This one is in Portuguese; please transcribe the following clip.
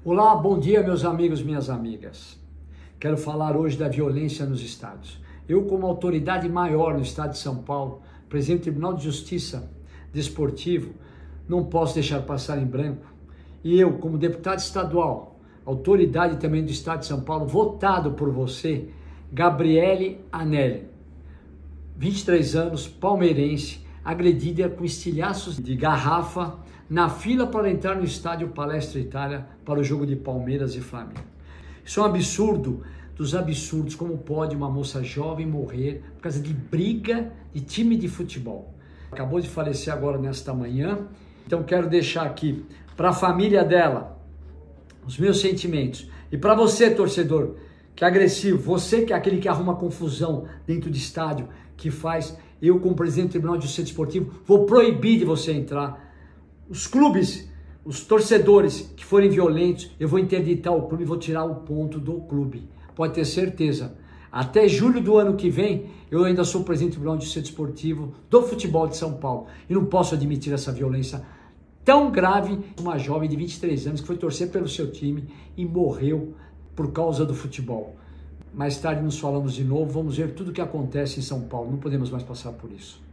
Olá, bom dia meus amigos, minhas amigas. Quero falar hoje da violência nos estádios. Eu, como autoridade maior no estado de São Paulo, presidente do Tribunal de Justiça Desportivo, não posso deixar passar em branco. E eu, como deputado estadual, autoridade também do estado de São Paulo, votado por você, Gabriele Anelli, 23 anos, palmeirense, agredida com estilhaços de garrafa na fila para entrar no estádio Palestra Itália para o jogo de Palmeiras e Flamengo. Isso é um absurdo dos absurdos. Como pode uma moça jovem morrer por causa de briga de time de futebol? Acabou de falecer agora nesta manhã, então quero deixar aqui para a família dela os meus sentimentos. E para você, torcedor, que é agressivo, você que é aquele que arruma confusão dentro de estádio, que faz, eu como presidente do Tribunal de Justiça Desportivo, vou proibir de você entrar. Os clubes, os torcedores que forem violentos, eu vou interditar o clube e vou tirar o ponto do clube. Pode ter certeza. Até julho do ano que vem, eu ainda sou presidente do Tribunal de Justiça Desportivo do futebol de São Paulo. E não posso admitir essa violência tão grave. Uma jovem de 23 anos que foi torcer pelo seu time e morreu por causa do futebol. Mais tarde nos falamos de novo, vamos ver tudo o que acontece em São Paulo. Não podemos mais passar por isso.